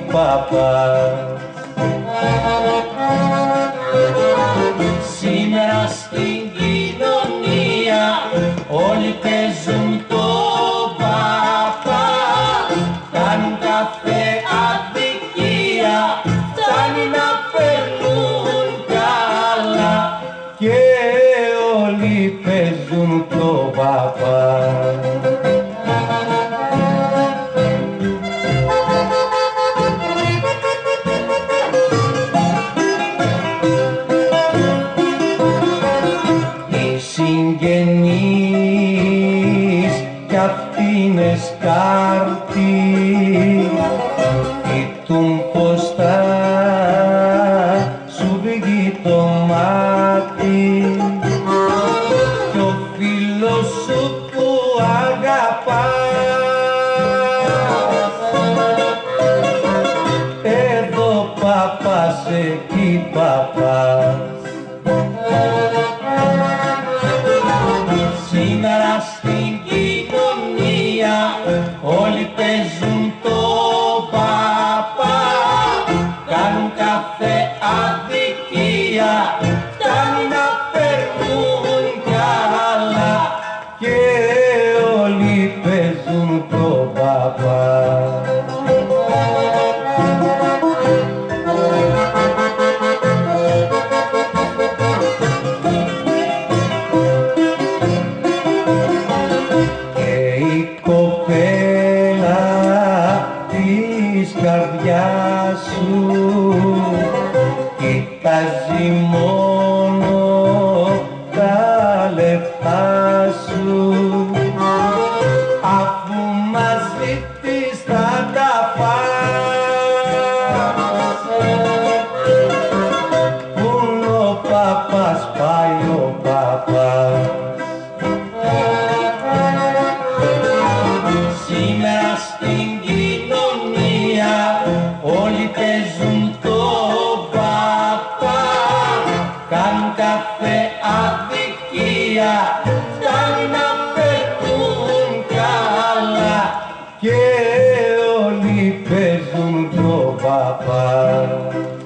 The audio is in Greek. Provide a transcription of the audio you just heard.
παπάς. Σήμερα στην κοινωνία όλοι παίζουν το παπά, κάνουν κάθε αδικία, φτάνει να περνούν καλά και όλοι παίζουν το παπά. Συγγενείς κι αυτοί είναι σκάρτη, κοιτούν πως θα σου βγει το μάτι κι ο φίλος σου που αγαπάς εδώ παπάς, εκεί παπάς. Σήμερα στην κοινωνία όλοι παίζουν το παπά, κάνουν κάθε αδικία, φτάνει να περνούν καλά και όλοι παίζουν το παπά. Κοπέλα της καρδιάς σου κοιτάζει μόνο τα λεφτά σου, αφού μαζί της θα τα φας. Πουν ο παπάς πάει ο παπάς. Σήμερα στην κοινωνία όλοι παίζουν το παπά, κάνουν κάθε αδικία, φτάνει να περνούν καλά και όλοι παίζουν το παπά.